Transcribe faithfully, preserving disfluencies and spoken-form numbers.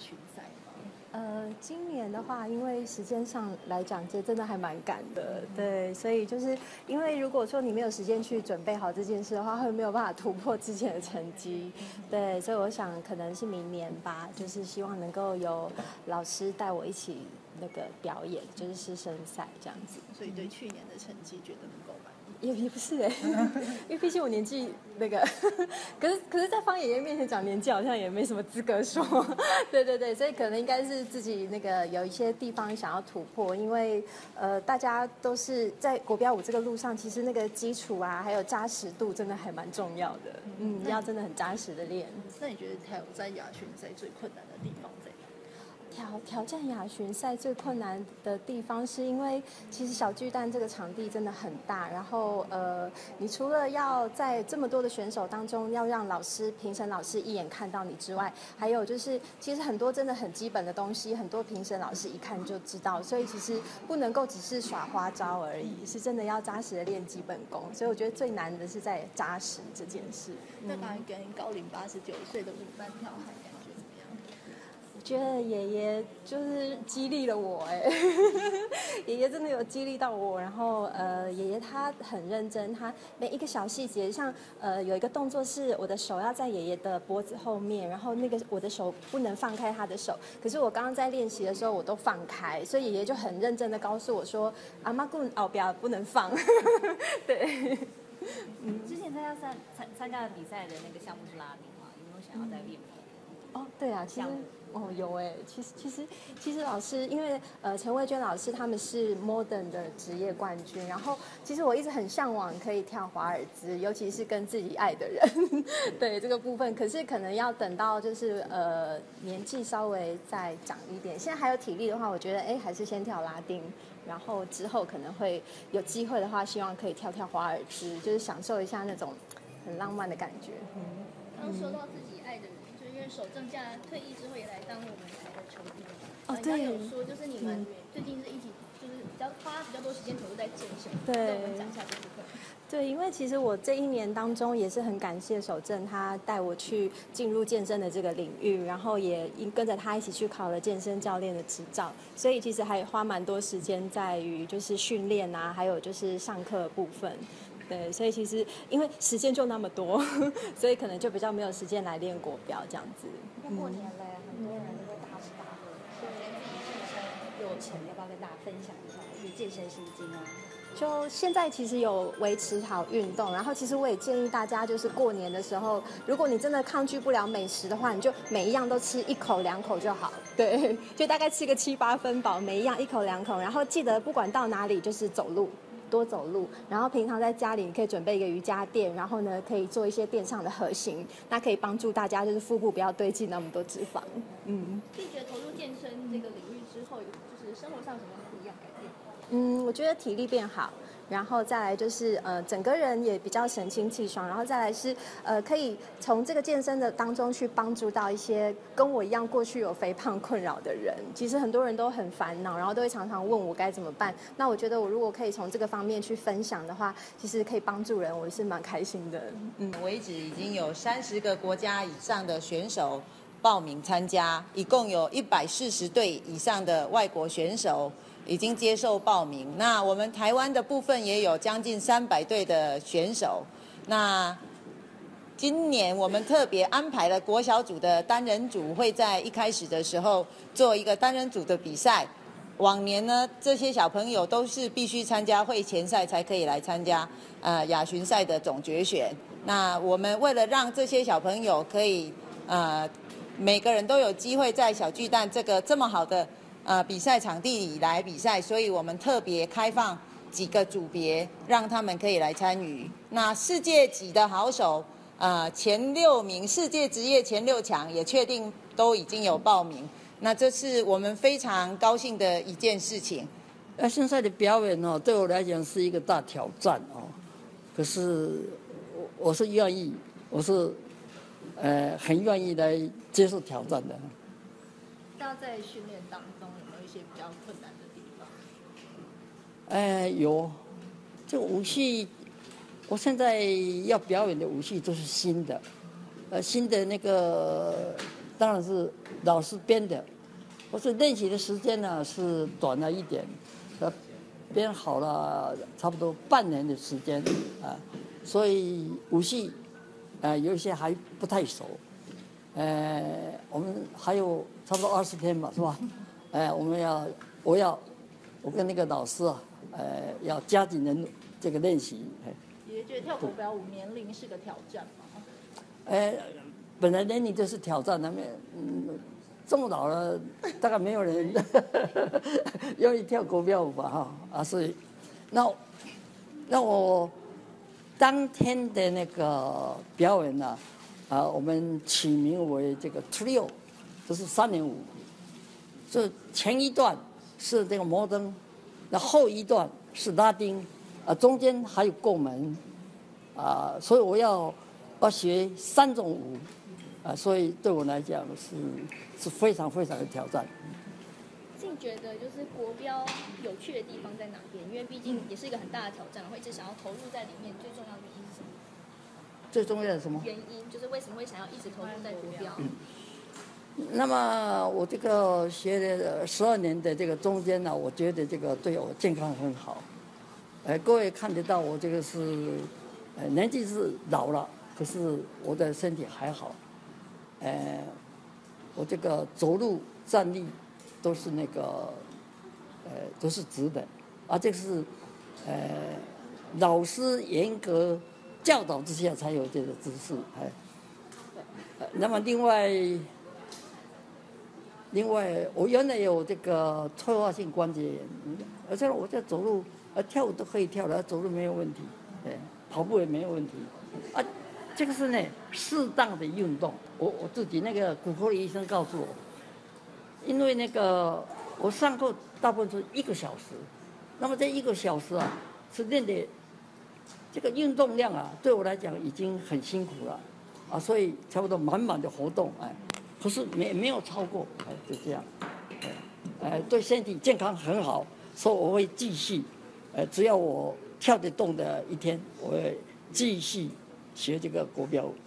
巡赛吗？ 呃，今年的话，因为时间上来讲，这真的还蛮赶的，对，所以就是因为如果说你没有时间去准备好这件事的话，会没有办法突破之前的成绩，对，所以我想可能是明年吧，就是希望能够有老师带我一起那个表演，就是师生赛这样子。 所以对去年的成绩觉得不够满意？ 也也不是哎、欸，因为毕竟我年纪那个，可是可是，在方爷爷面前讲年纪好像也没什么资格说，对对对，所以可能应该是自己那个有一些地方想要突破，因为呃，大家都是在国标舞这个路上，其实那个基础啊，还有扎实度真的还蛮重要的，嗯，要真的很扎实的练。 那你觉得挑战亚巡赛最困难的地方在哪？ 挑挑战亚巡赛最困难的地方，是因为其实小巨蛋这个场地真的很大，然后呃，你除了要在这么多的选手当中要让老师评审老师一眼看到你之外，还有就是其实很多真的很基本的东西，很多评审老师一看就知道，所以其实不能够只是耍花招而已，是真的要扎实的练基本功。所以我觉得最难的是在扎实这件事。 那刚才跟高龄八十九岁的舞伴跳海感觉怎么样？ 我觉得爷爷就是激励了我哎，爷爷真的有激励到我。然后呃，爷爷他很认真，他每一个小细节，像呃有一个动作是我的手要在爷爷的脖子后面，然后那个我的手不能放开他的手，可是我刚刚在练习的时候我都放开，所以爷爷就很认真的告诉我说，阿妈棍后边不能放，对。 嗯，之前参加参参参加的比赛的那个项目是拉丁嘛？有没有想要再练？ 哦，对啊，其实哦有哎，其实其实其实老师，因为呃陈慧娟老师他们是 modern 的职业冠军，然后其实我一直很向往可以跳华尔兹，尤其是跟自己爱的人，对这个部分，可是可能要等到就是呃年纪稍微再长一点，现在还有体力的话，我觉得哎还是先跳拉丁。然后之后可能会有机会的话，希望可以跳跳华尔兹，就是享受一下那种很浪漫的感觉。 嗯，刚说到自己爱的人，就是因为守正驾退役之后也来当我们台的球衣。 哦， 对。 对。 有说就是你们最近是一起，就是比较花比较多时间投入在健身。 对。 跟我们讲一下这部分。 对，因为其实我这一年当中也是很感谢守正，他带我去进入健身的这个领域，然后也跟着他一起去考了健身教练的执照，所以其实还花蛮多时间在于就是训练啊，还有就是上课的部分。对，所以其实因为时间就那么多，所以可能就比较没有时间来练国标这样子。 那过年了，很多人都会大吃大喝，对于自己健身有成，要不要跟大家分享一下？就是健身心经啊。 就现在其实有维持好运动，然后其实我也建议大家，就是过年的时候，如果你真的抗拒不了美食的话，你就每一样都吃一口两口就好，对，就大概吃个七八分饱，每一样一口两口，然后记得不管到哪里就是走路。多走路，然后平常在家里你可以准备一个瑜伽垫，然后呢可以做一些垫上的核心，那可以帮助大家就是腹部不要堆积那么多脂肪。嗯， 自己觉得投入健身这个领域之后，就是生活上有什么不一样改变？ 嗯，我觉得体力变好。然后再来就是呃，整个人也比较神清气爽，然后再来是呃，可以从这个健身的当中去帮助到一些跟我一样过去有肥胖困扰的人。其实很多人都很烦恼，然后都会常常问我该怎么办。那我觉得我如果可以从这个方面去分享的话，其实可以帮助人，我是蛮开心的。 嗯，为止已经有三十个国家以上的选手报名参加，一共有一百四十队以上的外国选手已经接受报名。那我们台湾的部分也有将近三百队的选手。那今年我们特别安排了国小组的单人组，会在一开始的时候做一个单人组的比赛。往年呢，这些小朋友都是必须参加会前赛才可以来参加呃亚巡赛的总决选。那我们为了让这些小朋友可以呃每个人都有机会在小巨蛋这个这么好的呃，比赛场地里来比赛，所以我们特别开放几个组别，让他们可以来参与。那世界级的好手，呃，前六名，世界职业前六强也确定都已经有报名。那这是我们非常高兴的一件事情。 那现在的表演哦，对我来讲是一个大挑战哦。可是我我是愿意，我是呃很愿意来接受挑战的。 大家在训练当中有没有一些比较困难的地方？ 哎，有，这个武器，我现在要表演的武器都是新的，呃，新的那个当然是老师编的，我是练习的时间呢是短了一点，呃，编好了差不多半年的时间啊，所以舞戏，呃，有一些还不太熟，呃，我们还有差不多二十天吧，是吧？哎、呃，我们要，我要，我跟那个老师啊，呃，要加紧的这个练习。 也觉得跳国标舞年龄是个挑战吗？ 呃，本来年龄就是挑战，那么，嗯，这么老了，大概没有人愿意跳国标舞吧，哈啊，所以，那，那我当天的那个表演呢、啊，啊，我们起名为这个 trio， 就是三连舞。这前一段是这个摩登，那后一段是拉丁，啊，中间还有过门，啊，所以我要要学三种舞，啊，所以对我来讲是是非常非常的挑战。 自己觉得就是国标有趣的地方在哪边？因为毕竟也是一个很大的挑战，会一直想要投入在里面，最重要的原因是什么？ 最重要的什么？ 原因就是为什么会想要一直投入在国标？ 嗯那么我这个学了十二年的这个中间呢，我觉得这个对我健康很好。呃，各位看得到我这个是，呃，年纪是老了，可是我的身体还好。呃，我这个走路站立都是那个，呃，都是直的，啊，这个是，呃，老师严格教导之下才有这个姿势，哎。呃那么另外。另外，我原来有这个退化性关节炎，而且我在走路、呃跳舞都可以跳了，走路没有问题，哎，跑步也没有问题，啊，这个是呢适当的运动。我我自己那个骨科的医生告诉我，因为那个我上课大部分是一个小时，那么这一个小时啊是练的这个运动量啊，对我来讲已经很辛苦了，啊，所以差不多满满的活动，哎。可是没没有超过，哎，就这样，哎，对身体健康很好，所以我会继续，呃，只要我跳得动的一天，我会继续学这个国标舞。